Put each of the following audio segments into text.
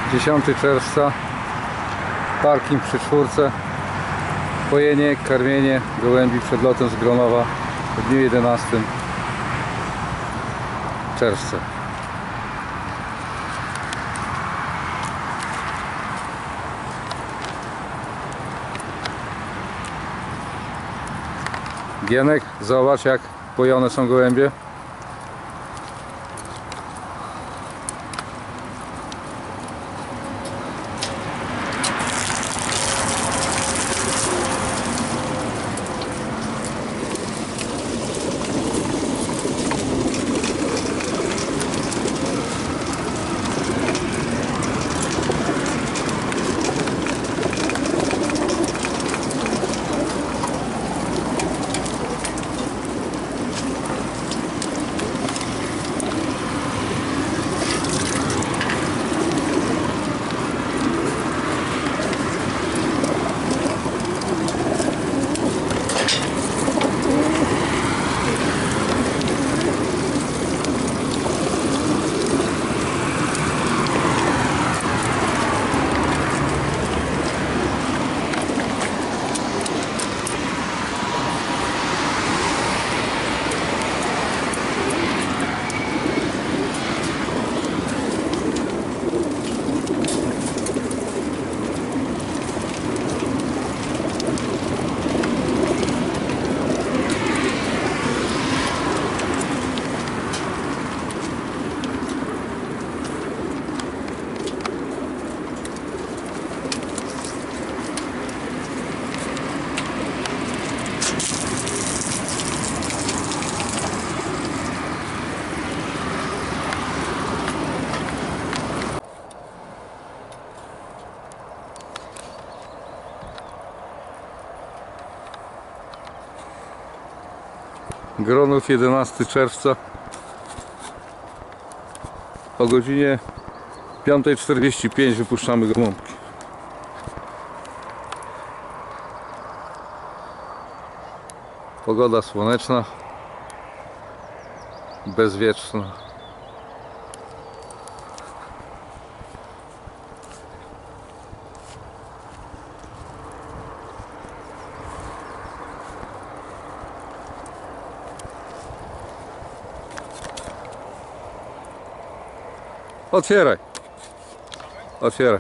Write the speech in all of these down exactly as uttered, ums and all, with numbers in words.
dziesiątego czerwca, parking przy czwórce, pojenie, karmienie gołębi przed lotem z Gronowa w dniu jedenastego czerwca. Gienek, zobacz jak pojone są gołębie. Gronów, jedenastego czerwca, o godzinie piąta czterdzieści pięć wypuszczamy gołąbki. Pogoda słoneczna, bezwietrzna. Otwieraj. Otwieraj.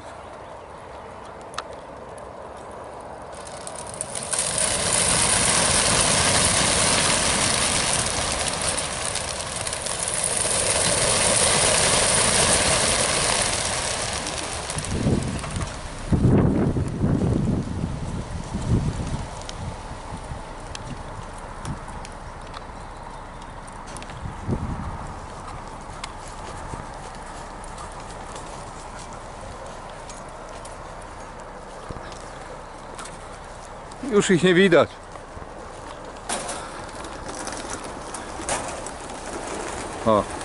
Już ich nie widać. O.